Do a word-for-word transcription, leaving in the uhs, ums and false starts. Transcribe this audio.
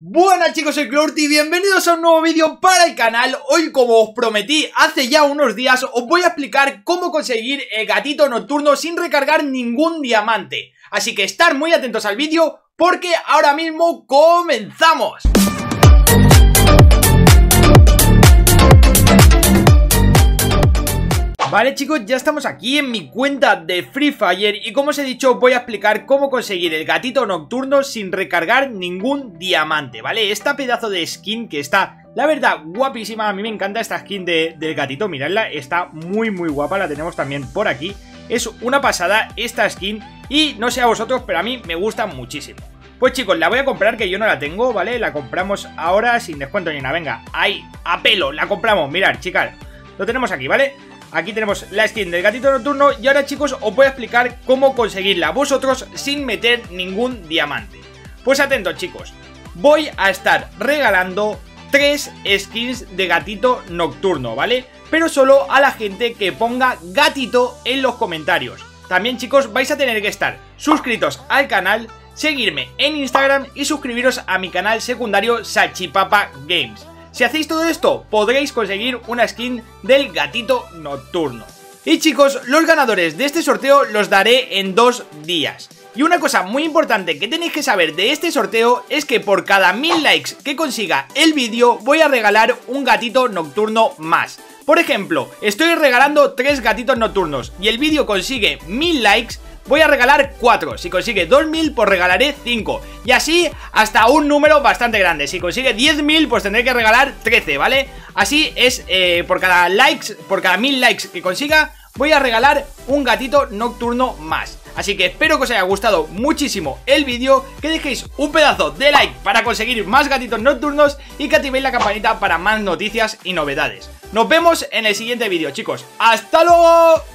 Buenas chicos, soy Clourt y bienvenidos a un nuevo vídeo para el canal. Hoy, como os prometí hace ya unos días, os voy a explicar cómo conseguir el gatito nocturno sin recargar ningún diamante. Así que estar muy atentos al vídeo porque ahora mismo comenzamos. Vale chicos, ya estamos aquí en mi cuenta de Free Fire y como os he dicho voy a explicar cómo conseguir el gatito nocturno sin recargar ningún diamante, ¿vale? Esta pedazo de skin que está, la verdad, guapísima. A mí me encanta esta skin de, del gatito, miradla, está muy muy guapa, la tenemos también por aquí. Es una pasada esta skin y no sé a vosotros, pero a mí me gusta muchísimo. Pues chicos, la voy a comprar, que yo no la tengo, ¿vale? La compramos ahora sin descuento ni nada, venga, ahí, a pelo, la compramos, mirad chicas, lo tenemos aquí, ¿vale? Aquí tenemos la skin del gatito nocturno y ahora chicos os voy a explicar cómo conseguirla vosotros sin meter ningún diamante. Pues atentos chicos, voy a estar regalando tres skins de gatito nocturno, ¿vale? Pero solo a la gente que ponga gatito en los comentarios. También chicos vais a tener que estar suscritos al canal, seguirme en Instagram y suscribiros a mi canal secundario Salchipapa Games. Si hacéis todo esto, podréis conseguir una skin del gatito nocturno. Y chicos, los ganadores de este sorteo los daré en dos días. Y una cosa muy importante que tenéis que saber de este sorteo es que por cada mil likes que consiga el vídeo voy a regalar un gatito nocturno más. Por ejemplo, estoy regalando tres gatitos nocturnos y el vídeo consigue mil likes, voy a regalar cuatro, si consigue dos mil pues regalaré cinco. Y así hasta un número bastante grande. Si consigue diez mil pues tendré que regalar trece, ¿vale? Así es, eh, por cada likes, por cada mil likes que consiga voy a regalar un gatito nocturno más. Así que espero que os haya gustado muchísimo el vídeo, que dejéis un pedazo de like para conseguir más gatitos nocturnos y que activéis la campanita para más noticias y novedades. Nos vemos en el siguiente vídeo chicos, ¡hasta luego!